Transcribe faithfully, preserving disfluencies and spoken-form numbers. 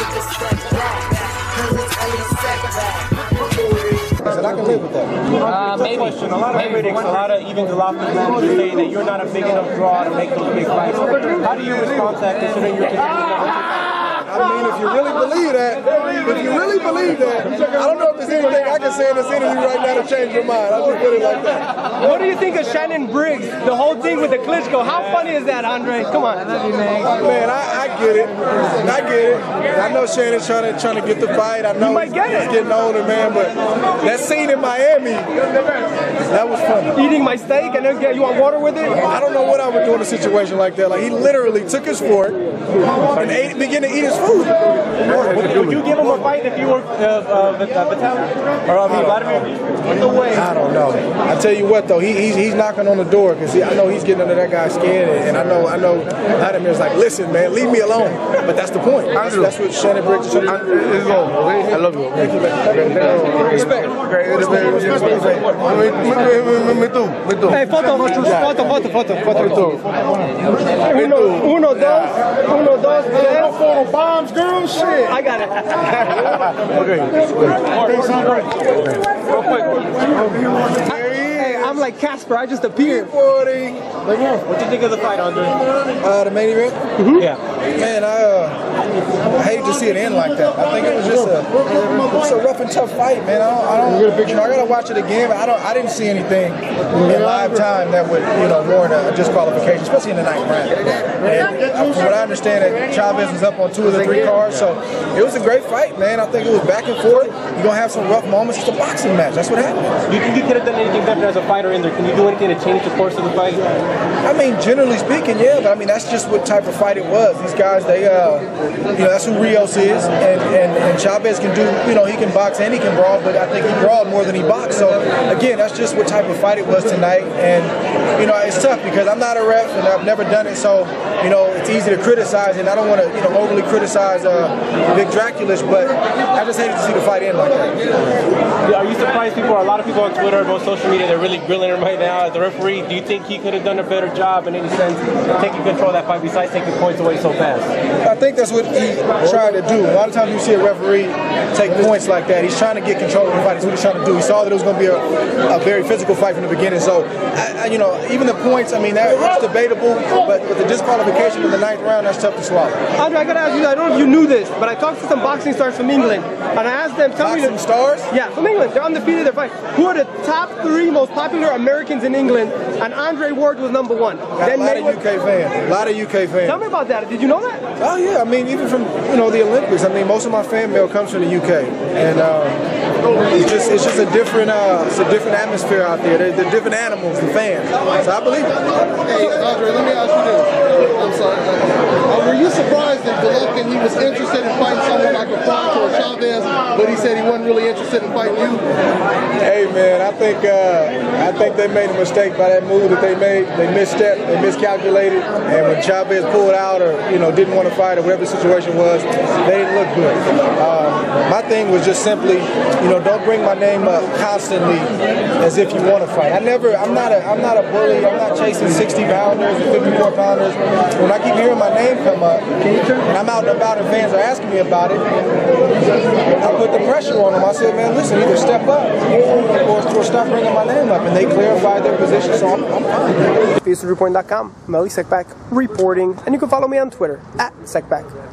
take a step back, cause it's only a setback. I can live with that. Uh, maybe. Question. A lot of critics, a lot of even the lofty managers say that you're not a big enough draw to make those big fights. How do you respond to that, considering you're I mean, if you really believe that, if you really believe that, I don't know if there's anything I can say in this interview right now to change your mind. I'll just put it like that. What do you think of Shannon Briggs? The whole thing with the Klitschko. How funny is that, Andre? Come on. Man, I, I get it. I get it. I know Shannon's trying to trying to get the fight. I know you might get he's it. getting older, man. But that scene in Miami, that was funny. Eating my steak and then get you want water with it? I don't know what I would do in a situation like that. Like he literally took his fork and ate, began to eat his food. Would you give him a fight if you were uh, uh, Vitaly? Or uh, Vladimir? No way. I don't know. I tell you what though, he, he's he's knocking on the door because I know he's getting under that guy's skin, and, and I know I know Vladimir's like, listen, man, leave me alone. But that's the point. That's, that's what Shannon Briggs is trying to do. I love you. Thank you, man. Respect. Me too. Me too. Hey, foto, foto, foto, foto, foto. Uno, uno, dos, uno, dos, tres. Photo bombs, girl, shit. I got it. Okay. Real quick. Hey, I'm like Casper. I just appeared. forty. What do you think of the fight, Andre? Uh, the main event? Mm-hmm. Yeah. Man, I, uh, I hate to see it end like that. I think it was just a, it was a rough and tough fight, man. I don't, I don't, you know, I gotta watch it again. But I don't, I didn't see anything in live time that would, you know, warrant a disqualification, especially in the ninth round. And from what I understand, that Chavez was up on two of the three cards, so it was a great fight, man. I think it was back and forth. You're gonna have some rough moments. It's a boxing match. That's what happened. Do you think you could have done anything better as a fighter in there? Can you do anything to change the course of the fight? I mean, generally speaking, yeah, but I mean, that's just what type of fight it was. These guys, they, uh, you know, that's who Rios is, and, and, and Chavez can do, you know, he can box and he can brawl, but I think he brawled more than he boxed. So, again, that's just what type of fight it was tonight, and, you know, it's tough because I'm not a ref and I've never done it, so, you know, it's easy to criticize, and I don't want to, you know, overly criticize uh, Vic Draculish, but I just hated to see the fight end like that. Are you surprised people, a lot of people on Twitter, both social media, they're really grilling him right now as the referee? Do you think he could have done a better job in any sense, taking control of that fight besides taking points away so fast? I think that's what he tried to do. A lot of times you see a referee take points like that. He's trying to get control of the fight. That's what he's trying to do. He saw that it was going to be a, a very physical fight from the beginning. So, I, I, you know, even the points, I mean, that, that's debatable, but with the disqualification in the ninth round, that's tough to swallow. Andre, I got to ask you, I don't know if you knew this, but I talked to some boxing stars from England, and I asked them, tell boxing me... Some stars? Yeah, from England. They're undefeated, they're fighting. Who are the top three most popular Americans in England? And Andre Ward was number one. Got Then a lot Mayweather. of U K fans. A lot of U K fans. Tell me about that. Did you know that? Oh yeah, I mean even from you know the Olympics. I mean most of my fan mail comes from the U K, and um, it's just it's just a different uh, it's a different atmosphere out there. They're, they're different animals, the fans. So I believe it. Hey Andre, let me ask you this. I'm sorry. Uh, were you surprised that Golovkin, he was interested in fighting someone like a Frank or a Chavez, but he said he wasn't really interested in fighting you? Hey man, I think uh, I think they made a mistake by that move that they made. They misstepped, they miscalculated, and when Chavez pulled out or you know didn't want to fight or whatever the situation was, they didn't look good. Um, my thing was just simply, you know, don't bring my name up constantly as if you want to fight. I never, I'm not a, I'm not a bully. I'm not chasing sixty pounders or fifty-four pounders. When I keep hearing my name come up, and I'm out and about and fans are asking me about it, I put the pressure on them. I said, man, listen, either step up or, or stop bringing my name up, and they clarified their position, so I'm, I'm fine. Fiesta Report dot com, Melly Sekpak reporting, and you can follow me on Twitter at Sekpak.